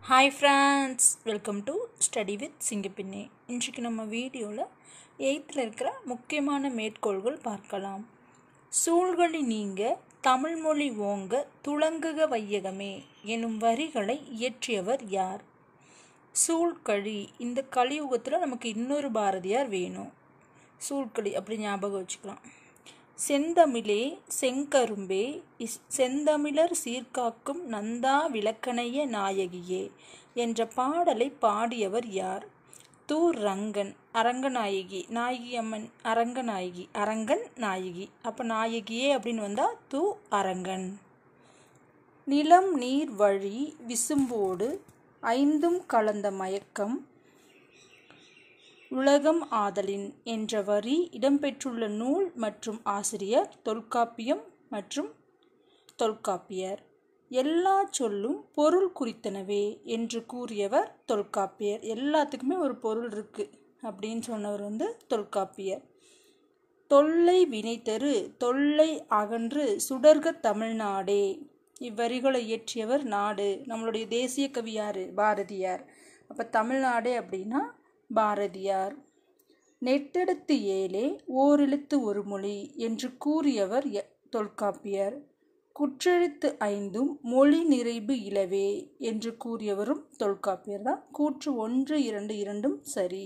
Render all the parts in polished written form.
Hi friends, welcome to study with சிங்கப்பின்னே. இன்றைக்கு நம்ம வீடியோவில் 8th இருக்கிற முக்கியமான மேற்கோள்கள் பார்க்கலாம். சூழ்களி நீங்க தமிழ்மொழி ஓங்க துளங்குக வையகமே எனும் வரிகளை இயற்றியவர் யார்? சூழ்களி. இந்த கலியுகத்தில் நமக்கு இன்னொரு பாரதியார் வேணும். சூழ்களி அப்படி ஞாபகம் வச்சுக்கலாம். செந்தமிழே செங்கரும்பே செந்தமிழர் சீர்காக்கும் நந்தா விளக்கணைய நாயகியே என்ற பாடலை பாடியவர் யார்? ரங்கன். அரங்கநாயகி, நாயகி அம்மன் அரங்கநாயகி, அரங்கன் நாயகி. அப்போ நாயகியே அப்படின்னு வந்தால் அரங்கன். நிலம் நீர் வழி விசும்போடு ஐந்தும் கலந்த மயக்கம் உலகம் ஆதலின் என்ற வரி இடம்பெற்றுள்ள நூல் மற்றும் ஆசிரியர் தொல்காப்பியம் மற்றும் தொல்காப்பியர். எல்லா சொல்லும் பொருள் குறித்தனவே என்று கூறியவர் தொல்காப்பியர். எல்லாத்துக்குமே ஒரு பொருள் இருக்கு அப்படின்னு சொன்னவர் தொல்காப்பியர். தொல்லை வினைத்தரு தொல்லை அகன்று சுடர்க தமிழ்நாடே. இவ்வரிகளை இயற்றியவர் நாடு. நம்மளுடைய தேசிய கவி யாரு? பாரதியார். அப்போ தமிழ்நாடே அப்படின்னா பாரதியார். நெட்டெழுத்து ஏழே ஓரெழுத்து ஒரு மொழி என்று கூறியவர் தொல்காப்பியர். குற்றெழுத்து ஐந்தும் மொழி நிறைவு இலவே என்று கூறியவரும் தொல்காப்பியர் தான். கூற்று 1, 2 இரண்டும் சரி.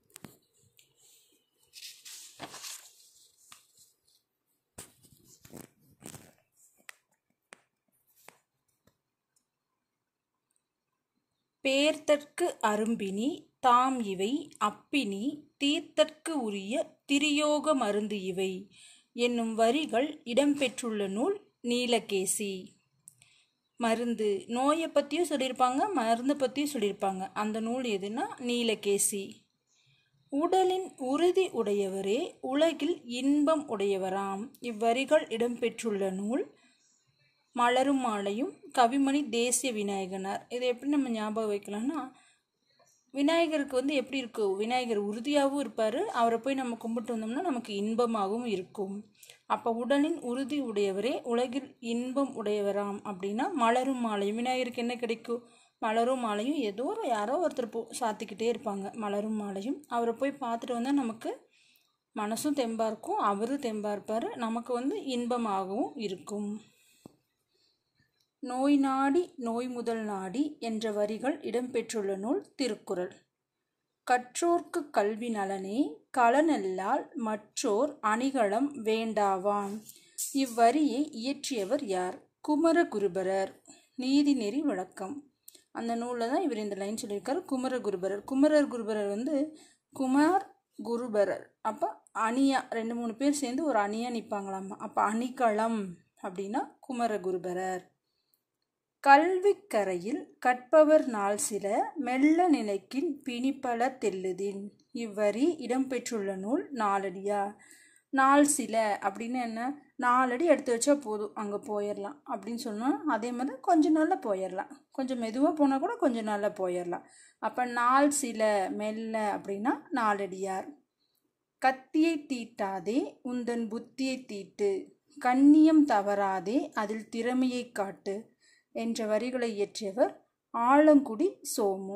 பேர்தற்கு அரும்பினி தாம் இவை அப்பினி தீர்த்தற்கு உரிய திரியோக மருந்து இவை என்னும் வரிகள் இடம்பெற்றுள்ள நூல் நீலகேசி. மருந்து, நோயை பற்றியும் சொல்லியிருப்பாங்க, மருந்து பற்றியும் சொல்லியிருப்பாங்க. அந்த நூல் எதுனா நீலகேசி. உடலின் உறுதி உடையவரே உலகில் இன்பம் உடையவராம். இவ்வரிகள் இடம்பெற்றுள்ள நூல் மலரும் மாலையும் கவிமணி தேசிய விநாயகனார். இதை எப்படி நம்ம ஞாபகம் வைக்கலாம்னா, விநாயகருக்கு எப்படி இருக்கும்? விநாயகர் உறுதியாகவும் இருப்பார். அவரை போய் நம்ம கும்பிட்டு வந்தோம்னா நமக்கு இன்பமாகவும் இருக்கும். அப்போ உடலின் உறுதி உடையவரே உலகில் இன்பம் உடையவராம் அப்படின்னா மலரும் மாலையும். விநாயகருக்கு என்ன கிடைக்கும்? மலரும் மாலையும். யாரோ ஒருத்தர் சாத்திக்கிட்டே இருப்பாங்க. மலரும் மாலையும். அவரை போய் பார்த்துட்டு வந்தால் நமக்கு மனசும் தெம்பாக இருக்கும், அவரும் தெம்பாக இருப்பார், நமக்கு இன்பமாகவும் இருக்கும். நோய் நாடி நோய் முதல் நாடி என்ற வரிகள் இடம்பெற்றுள்ள நூல் திருக்குறள். கற்றோர்க்கு கல்வி நலனே களனல்லால் மற்றோர் அணிகலம் வேண்டாவாம். இவ்வரியை இயற்றியவர் யார்? குமரகுருபரர். நீதிநெறி விளக்கம். அந்த நூலில் தான் இவர் இந்த லைன் சொல்லியிருக்கார். குமரகுருபரர். குமார் குருபரர். அப்போ அணியா 2-3 பேர் சேர்ந்து ஒரு அணியாக நிற்பாங்களாமா. அப்போ அணிகளம் அப்படின்னா குமரகுருபரர். கல்வி கரையில் கற்பவர் நாள் சில மெல்ல நினைக்கின் பிணிப்பல தெல்லுதின். இவ்வரி இடம்பெற்றுள்ள நூல் நாலடியா. நாள் சில அப்படின்னு என்ன? 4 அடி எடுத்து வச்சா போதும், அங்கே போயிடலாம் அப்படின்னு சொன்னால், அதே மாதிரி கொஞ்ச நாளில் போயிடலாம். கொஞ்சம் மெதுவாக போனால் கூட கொஞ்ச நாளில் போயிடலாம். அப்போ நாள் சில மெல்ல அப்படின்னா 4 அடியார். கத்தியை தீட்டாதே உந்தன் புத்தியை தீட்டு கண்ணியம் தவறாதே அதில் திறமையை காட்டு என்ற வரிகளை இயற்றியவர் ஆலங்குடி சோமு.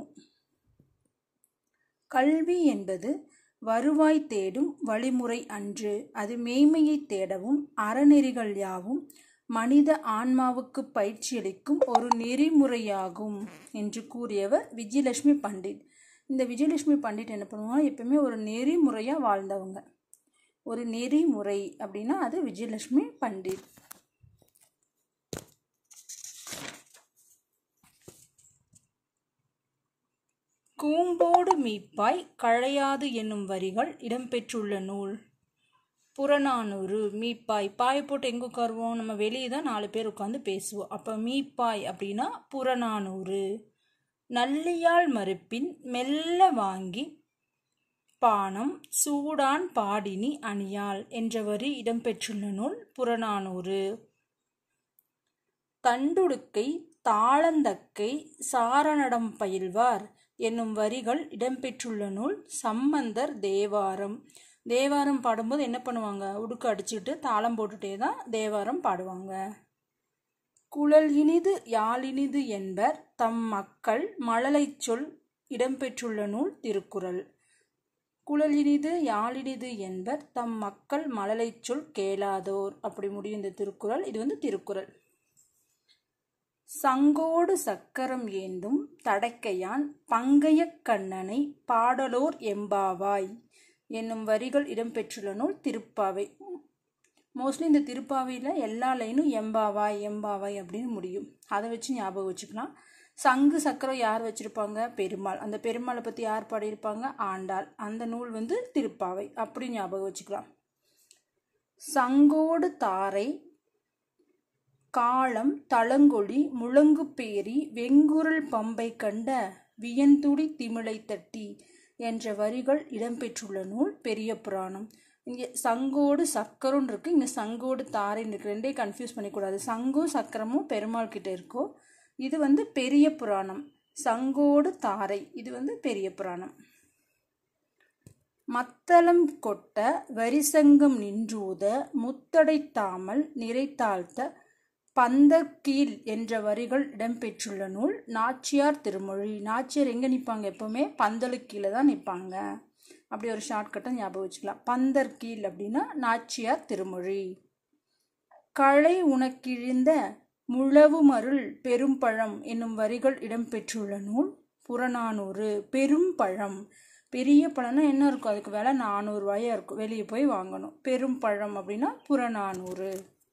கல்வி என்பது வருவாய் தேடும் வழிமுறை அன்று, அது மேன்மையை தேடவும் அறநெறிகள் யாவும் மனித ஆன்மாவுக்கு பயிற்சியளிக்கும் ஒரு நெறிமுறையாகும் என்று கூறியவர் விஜயலட்சுமி பண்டிட். இந்த விஜயலட்சுமி பண்டிட் என்ன பண்ணுவாங்க? எப்பவுமே ஒரு நெறிமுறையாக வாழ்ந்தவங்க. ஒரு நெறிமுறை அப்படின்னா அது விஜயலட்சுமி பண்டிட். கூம்போடு மீப்பாய் கழையாது என்னும் வரிகள் இடம்பெற்றுள்ள நூல் புறநானூறு. மீப்பாய், பாய் போட்டு எங்கே உட்காருவோம்? நம்ம வெளியே தான் 4 பேர் உட்காந்து பேசுவோம். அப்போ மீப்பாய் அப்படின்னா புறநானூறு. நல்லியால் மறுப்பின் மெல்ல வாங்கி பானம் சூடான் பாடினி அணியால் என்ற வரி இடம்பெற்றுள்ள நூல் புறநானூறு. தண்டுடுக்கை தாளந்தக்கை சாரணடம் பயில்வார் என்னும் வரிகள் இடம்பெற்றுள்ள நூல் சம்பந்தர் தேவாரம். தேவாரம் பாடும்போது என்ன பண்ணுவாங்க? உடுக்கு அடிச்சுட்டு தாளம் போட்டுட்டே தான் தேவாரம் பாடுவாங்க. குழல் இனிது யாழினிது என்பர் தம் மக்கள் மழலைச் சொல் இடம்பெற்றுள்ள நூல் திருக்குறள். குழலினிது யாழினிது என்பர் தம் மக்கள் மழலைச் சொல் கேளாதோர். அப்படி முடியும் இந்த திருக்குறள். இது திருக்குறள். சங்கோடு சக்கரம் ஏந்தும் தடக்கையான் பங்கையக் கண்ணனை பாடலோர் எம்பாவாய் என்னும் வரிகள் இடம்பெற்றுள்ள நூல் திருப்பாவை. மோஸ்ட்லி இந்த திருப்பாவையில் எல்லா லைனும் எம்பாவாய் எம்பாவாய் அப்படின்னு முடியும். அதை வச்சு ஞாபகம் வச்சுக்கலாம். சங்கு சக்கரம் யார் வச்சிருப்பாங்க? பெருமாள். அந்த பெருமாளை பற்றி யார் பாடியிருப்பாங்க? ஆண்டாள். அந்த நூல் திருப்பாவை. அப்படி ஞாபகம் வச்சுக்கலாம். சங்கோடு தாரை காலம் தளங்கொடி முழங்கு பேரி வெங்குரல் பம்பை கண்ட வியந்துடி திமிழை தட்டி என்ற வரிகள் இடம்பெற்றுள்ள நூல் பெரிய புராணம். இங்கே சங்கோடு சக்கரம் இருக்கு, இங்கே சங்கோடு தாரைன்னு இருக்கு. ரெண்டே கன்ஃபியூஸ் பண்ணிக்கூடாது. சங்கும் சக்கரமும் பெருமாள் கிட்ட இருக்கோ. இது பெரிய புராணம். சங்கோடு தாரை இது பெரிய புராணம். மத்தளம் கொட்ட வரிசங்கம் நின்றூத முத்தடை தாமல் நிறைத்தாழ்த்த பந்தர்கீழ் என்ற வரிகள் இடம்பெற்றுள்ள நூல் நாச்சியார் திருமொழி. நாச்சியார் எங்கே நிற்பாங்க? எப்பவுமே பந்தலுக்கு கீழே தான் நிற்பாங்க. அப்படி ஒரு ஷார்ட்கட்டை ஞாபகம் வச்சுக்கலாம். பந்தர்கீழ் அப்படின்னா நாச்சியார் திருமொழி. களை உனக்கிழிந்த முழவுமருள் பெரும்பழம் என்னும் வரிகள் இடம்பெற்றுள்ள நூல் புறநானூறு. பெரும்பழம், பெரிய பழம்னா என்ன இருக்கும்? அதுக்கு விலை 400 ரூபாயா இருக்கும். வெளியே போய் வாங்கணும். பெரும்பழம் அப்படின்னா புறநானூறு.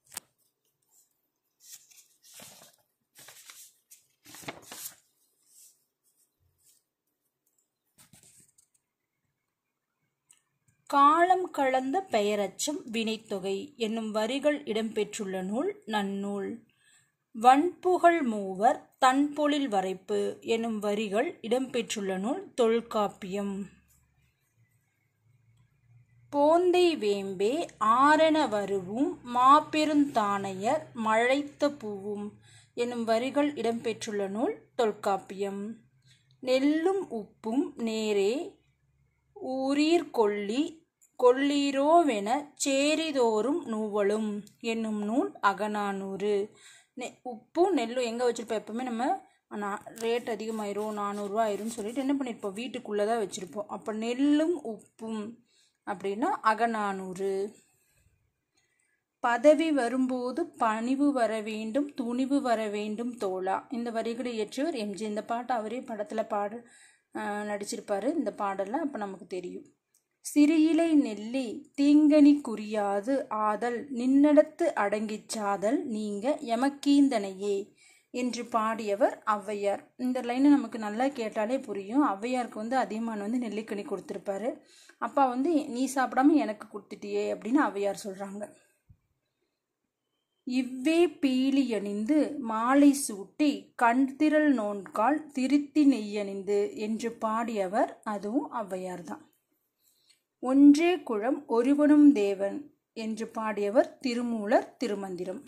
காலம் கலந்த பெயரச்சம் வினைத்தொகை என்னும் வரிகள் இடம்பெற்றுள்ள நூல் நன்னூல். வன்புகழ் மூவர் தன்பொழில் வரைப்பு என்னும் வரிகள் இடம்பெற்றுள்ள நூல் தொல்காப்பியம். போந்தை வேம்பே ஆரென வருவும் மாபெருந்தானையர் மழைத்த பூவும் என்னும் வரிகள் இடம்பெற்றுள்ள நூல் தொல்காப்பியம். நெல்லும் உப்பும் நேரே ஊரீர் கொள்ளீரோவென சேரிதோறும் நூவலும் என்னும் நூல் அகநானூறு. உப்பும் நெல்லும் எங்கே வச்சுருப்போம்? எப்போவுமே நம்ம ரேட் அதிகமாயிரும், 400 ரூபா ஆயிரும்னு சொல்லிட்டு என்ன பண்ணியிருப்போம்? வீட்டுக்குள்ளே தான் வச்சுருப்போம். அப்போ நெல்லும் உப்பும் அப்படின்னா அகநானூறு. பதவி வரும்போது பணிவு வர வேண்டும் துணிவு வர வேண்டும் தோழா. இந்த வரிகளை இயற்றியவர் எம்ஜி. இந்த பாட்டு அவரே படத்தில் நடிச்சிருப்பாரு இந்த பாடலில். அப்போ நமக்கு தெரியும். சிறியிலை நெல்லி தீங்கனி குறியாது ஆதல் நின்னடத்து அடங்கிச் சாதல் நீங்க எமக்கீந்தனையே என்று பாடியவர் ஔவையார். இந்த லைனை நமக்கு நல்லா கேட்டாலே புரியும். ஔவையாருக்கு அதியமான் நெல்லிக்கனி கொடுத்துருப்பாரு. அப்பா நீ சாப்பிடாம எனக்கு கொடுத்துட்டியே அப்படின்னு ஔவையார் சொல்கிறாங்க. இவ்வே பீலி அணிந்து மாலை சூட்டி கண்திரள் நோன்கால் திருத்தி நெய்யணிந்து என்று பாடியவர் அதுவும் ஔவையார் தான். ஒன்றே குலம் ஒருவனும் தேவன் என்று பாடியவர் திருமூலர் திருமந்திரம்.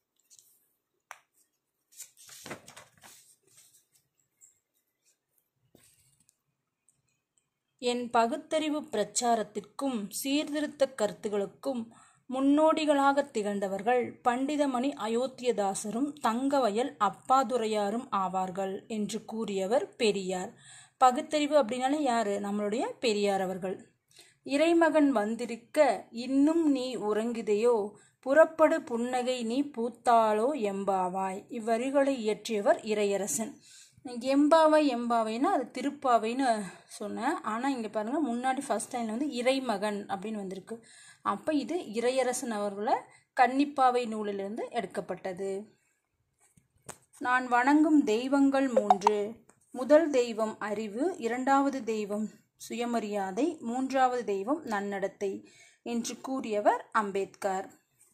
என் பகுத்தறிவு பிரச்சாரத்திற்கும் சீர்திருத்த கருத்துகளுக்கும் முன்னோடிகளாக திகழ்ந்தவர்கள் பண்டிதமணி அயோத்தியதாசரும் தங்கவயல் அப்பாதுரையாரும் ஆவார்கள் என்று கூறியவர் பெரியார். பகுத்தறிவு அப்படின்னாலே யாரு? நம்மளுடைய பெரியார் அவர்கள். இறைமகன் வந்திருக்க இன்னும் நீ உறங்குதையோ புறப்படு புன்னகை நீ பூத்தாளோ எம்பாவாய். இவ்வரிகளை இயற்றியவர் இறையரசன். எம்பாவை எம்பாவைன்னா அது திருப்பாவைன்னு சொன்னேன். ஆனால் இங்கே பாருங்கள், முன்னாடி ஃபர்ஸ்ட் லைனில் இறைமகன் அப்படின்னு வந்திருக்கு. அப்போ இது இறையரசன் அவர்களை கன்னிப்பாவை நூலிலிருந்து எடுக்கப்பட்டது. நான் வணங்கும் தெய்வங்கள் 3. முதல் தெய்வம் அறிவு, இரண்டாவது தெய்வம் சுயமரியாதை, மூன்றாவது தெய்வம் நன்னடத்தை என்று கூறியவர் அம்பேத்கர்.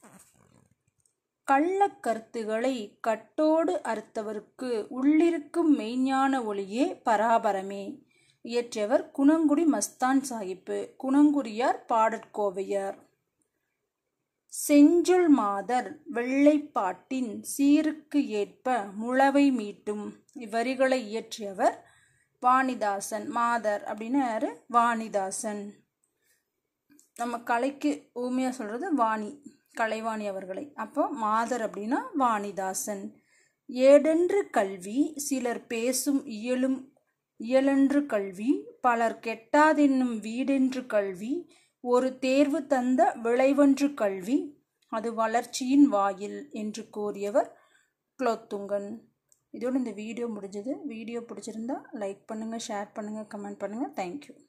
கள்ள கருத்துக்களை கட்டோடு அறுத்தவருக்கு உள்ளிருக்கும் மெய்ஞான ஒளியே பராபரமே இயற்றியவர் குணங்குடி மஸ்தான் சாஹிப்பு. குணங்குடியார் பாடற்கோவையார். செஞ்சொல் மாதர் வெள்ளைப்பாட்டின் சீருக்கு ஏற்ப முழவை மீட்டும் இவ்வரிகளை இயற்றியவர் வாணிதாசன். மாதர் அப்படின்னு யாரு? வாணிதாசன். நம்ம கலைக்கு ஊமையாக சொல்கிறது வாணி, கலைவாணி அவர்களை. அப்போ மாதர் அப்படின்னா வாணிதாசன். ஏடென்று கல்வி சிலர் பேசும் இயலென்று கல்வி பலர் கெட்டாதென்னும் வீடென்று கல்வி ஒரு தேர்வு தந்த விளைவென்று கல்வி அது வளர்ச்சியின் வாயில் என்று கூறியவர் குலோத்துங்கன். இதோடு இந்த வீடியோ முடிஞ்சது. வீடியோ பிடிச்சிருந்தா லைக் பண்ணுங்கள், ஷேர் பண்ணுங்கள், கமெண்ட் பண்ணுங்கள். தேங்க்யூ.